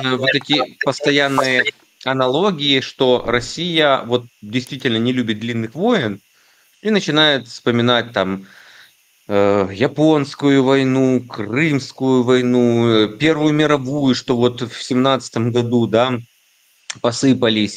вот эти постоянные аналогии, что Россия вот действительно не любит длинных войн и начинает вспоминать там Японскую войну, Крымскую войну, Первую мировую, что вот в 17 году, да, посыпались.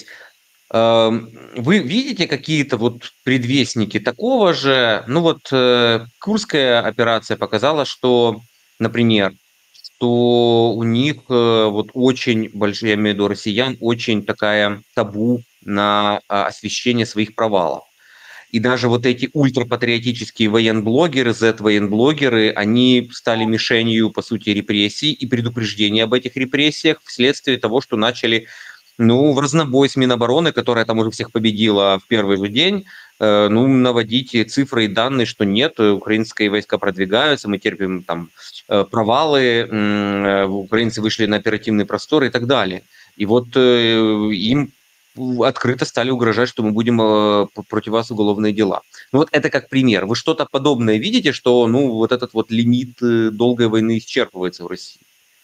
Вы видите какие-то вот предвестники такого же? Ну вот Курская операция показала, что, например, что у них вот очень большие, я имею в виду россиян, очень такая табу на освещение своих провалов. И даже вот эти ультрапатриотические военблогеры, Z-военблогеры, они стали мишенью, по сути, репрессий и предупреждения об этих репрессиях вследствие того, что начали, ну, в разнобой с Минобороны, которая там уже всех победила в первый же день, ну, наводить цифры и данные, что нет, украинские войска продвигаются, мы терпим там провалы, украинцы вышли на оперативный простор и так далее. И вот им открыто стали угрожать, что мы будем против вас уголовные дела. Ну вот это как пример. Вы что-то подобное видите, что ну вот этот вот лимит долгой войны исчерпывается в России?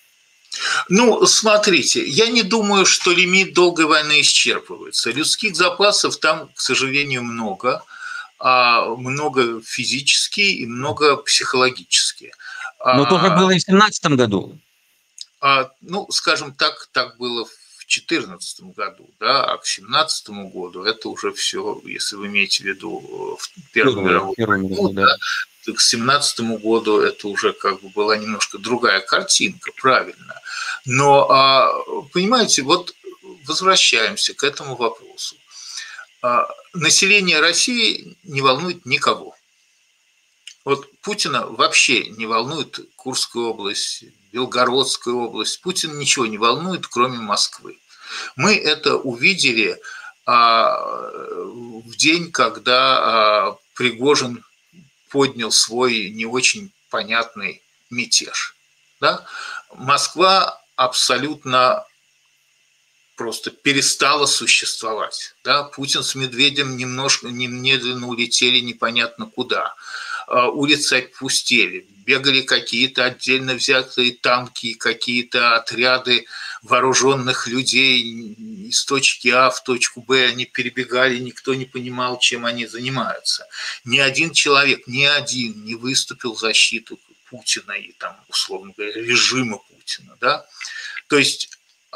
Ну, смотрите, я не думаю, что лимит долгой войны исчерпывается. Людских запасов там, к сожалению, много. Много физически и много психологически. Но тоже было и в 17 году. Ну, скажем так, так было в 2014 году, да, а к 2017 году это уже все, если вы имеете в виду Первую мировую войну, да, то к 2017 году это уже как бы была немножко другая картинка, правильно. Но, понимаете, вот возвращаемся к этому вопросу. Население России не волнует никого. Вот Путина вообще не волнует Курская область, Белгородская область. Путин ничего не волнует, кроме Москвы. Мы это увидели в день, когда Пригожин поднял свой не очень понятный мятеж. Да? Москва абсолютно просто перестала существовать. Да? Путин с Медведем немедленно улетели непонятно куда. Улицы опустели, бегали какие-то отдельно взятые танки, какие-то отряды вооруженных людей из точки А в точку Б, они перебегали, никто не понимал, чем они занимаются. Ни один человек, ни один не выступил в защиту Путина и там, условно говоря, режима Путина. Да? То есть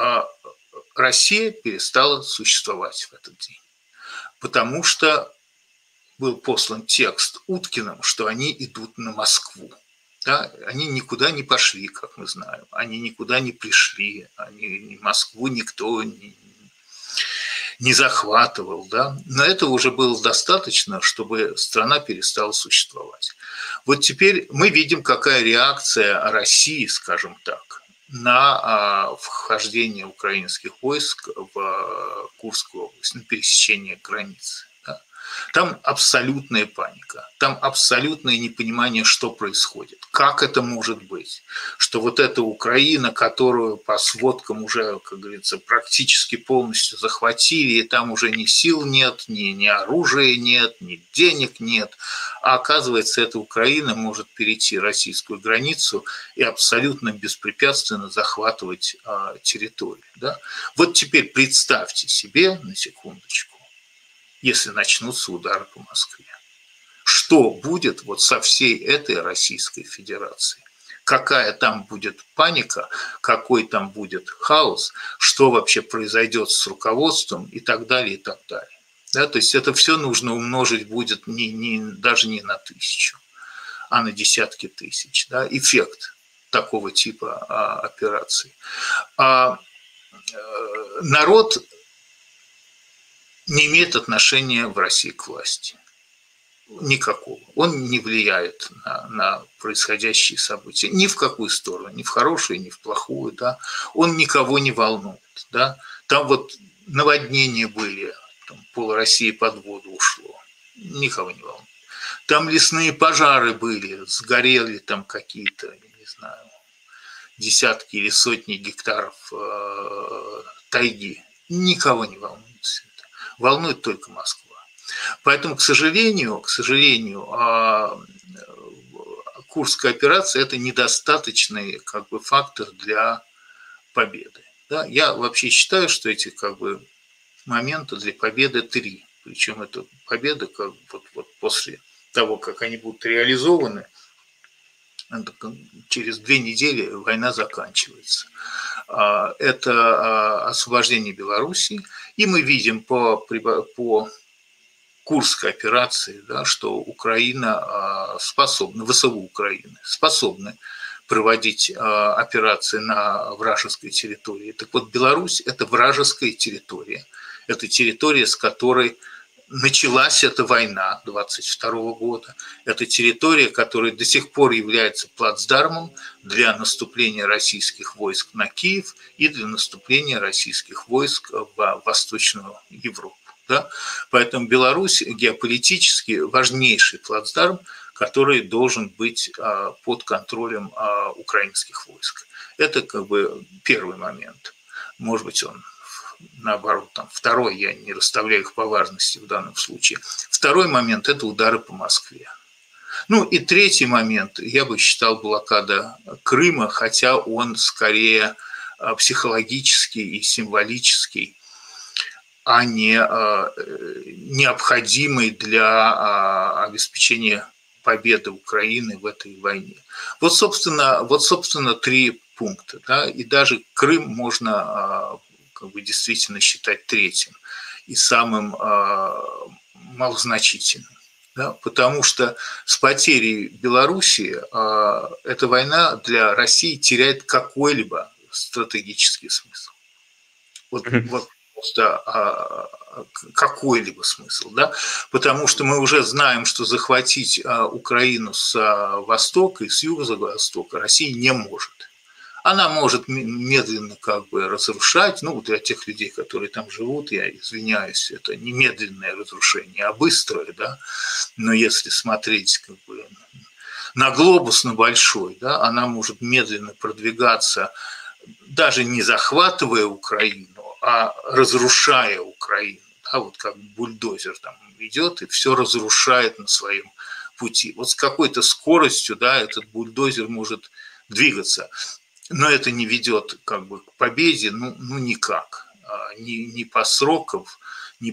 Россия перестала существовать в этот день, потому что был послан текст Уткиным, что они идут на Москву. Да? Они никуда не пошли, как мы знаем. Они никуда не пришли. Москву никто не захватывал. Да? Но этого уже было достаточно, чтобы страна перестала существовать. Вот теперь мы видим, какая реакция России, скажем так, на вхождение украинских войск в Курскую область, на пересечение границы. Там абсолютная паника, там абсолютное непонимание, что происходит. Как это может быть, что вот эта Украина, которую по сводкам уже, как говорится, практически полностью захватили, и там уже ни сил нет, ни оружия нет, ни денег нет, а оказывается, эта Украина может перейти российскую границу и абсолютно беспрепятственно захватывать территорию. Да? Вот теперь представьте себе, на секундочку, если начнутся удары по Москве. Что будет вот со всей этой Российской Федерацией? Какая там будет паника, какой там будет хаос, что вообще произойдет с руководством и так далее, и так далее. Да, то есть это все нужно умножить будет даже не на 1000, а на десятки тысяч. Да, эффект такого типа операций. Народ не имеет отношения в России к власти. Никакого. Он не влияет на происходящие события. Ни в какую сторону. Ни в хорошую, ни в плохую. Да? Он никого не волнует. Да? Там вот наводнения были. Там пол России под воду ушло. Никого не волнует. Там лесные пожары были. Сгорели там какие-то, не знаю, десятки или сотни гектаров тайги. Никого не волнует. Волнует только Москва. Поэтому, к сожалению, Курская операция – это недостаточный как бы фактор для победы. Да? Я вообще считаю, что эти как бы моменты для победы 3. Причем это победа как вот после того, как они будут реализованы, через 2 недели война заканчивается. Это освобождение Белоруссии. И мы видим по Курской операции, да, что Украина способна, ВСУ Украины способны проводить операции на вражеской территории. Так вот, Беларусь – это вражеская территория. Это территория, с которой началась эта война 22 года. Это территория, которая до сих пор является плацдармом для наступления российских войск на Киев и для наступления российских войск в Восточную Европу. Да? Поэтому Беларусь геополитически важнейший плацдарм, который должен быть под контролем украинских войск. Это как бы первый момент. Может быть, он наоборот, там, второй, я не расставляю их по важности в данном случае. Второй момент – это удары по Москве. Ну и третий момент, я бы считал блокада Крыма, хотя он скорее психологический и символический, а не необходимый для обеспечения победы Украины в этой войне. Вот, собственно, 3 пункта. Да? И даже Крым можно как бы действительно считать третьим и самым малозначительным. Да? Потому что с потерей Белоруссии эта война для России теряет какой-либо стратегический смысл. Вот просто какой-либо смысл, да, потому что мы уже знаем, что захватить Украину с востока и с юго-востока Россия не может. Она может медленно как бы разрушать, ну, для тех людей, которые там живут, я извиняюсь, это не медленное разрушение, а быстрое, да, но если смотреть как бы на глобус, на большой, да, она может медленно продвигаться, даже не захватывая Украину, а разрушая Украину, да, вот как бульдозер там идет и все разрушает на своем пути. Вот с какой-то скоростью, да, этот бульдозер может двигаться. Но это не ведет как бы к победе, ну никак. Ни по срокам, ни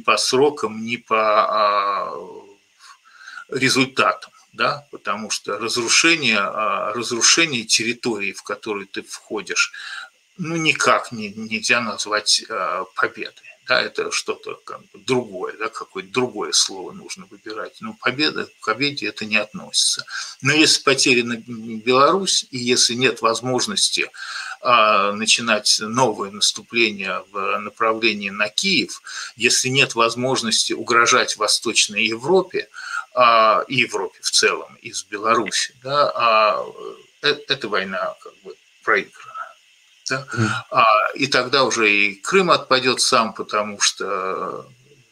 по результатам. Да? Потому что разрушение территории, в которую ты входишь, ну никак нельзя назвать победой. Да, это что-то как бы другое, да, какое-то другое слово нужно выбирать. Но к победе это не относится. Но если потеряна Беларусь, и если нет возможности начинать новое наступление в направлении на Киев, если нет возможности угрожать Восточной Европе, и Европе в целом из Беларуси, да, эта война как бы проиграна. Да? И тогда уже и Крым отпадет сам, потому что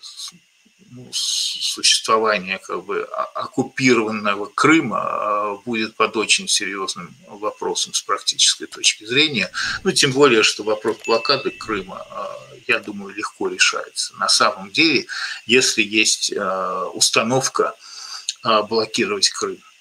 существование как бы оккупированного Крыма будет под очень серьезным вопросом с практической точки зрения. Ну, тем более, что вопрос блокады Крыма, я думаю, легко решается. На самом деле, если есть установка блокировать Крым.